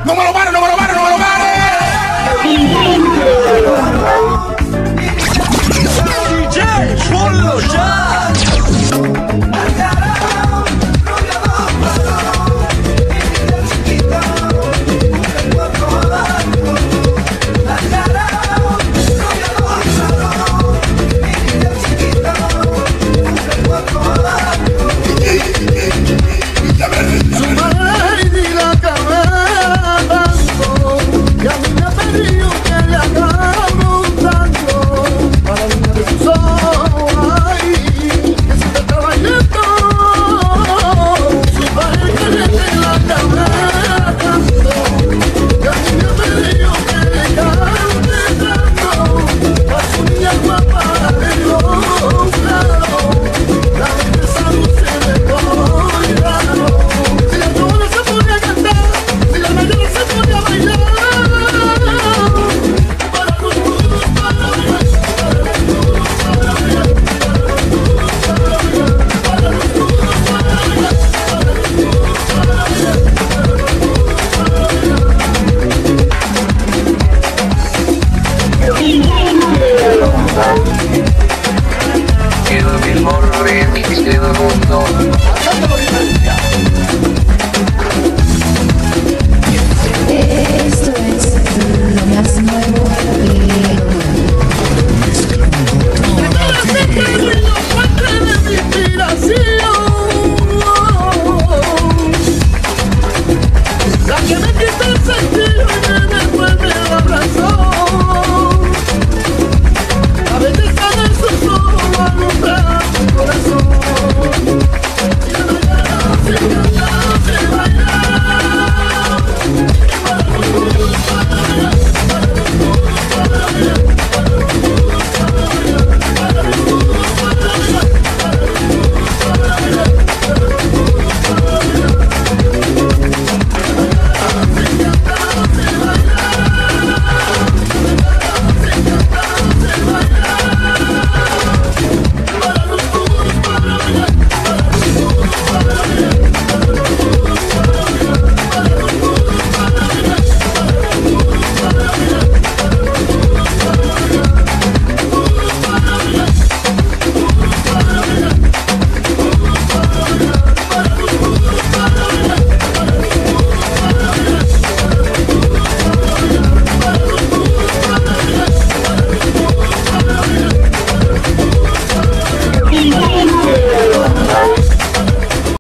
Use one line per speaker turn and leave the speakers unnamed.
¡No me lo pare, no me lo pare, no me lo pare!
DJ, ponlo ya.
El mejor remix del mundo.
Esto es lo más nuevo
La que me quita el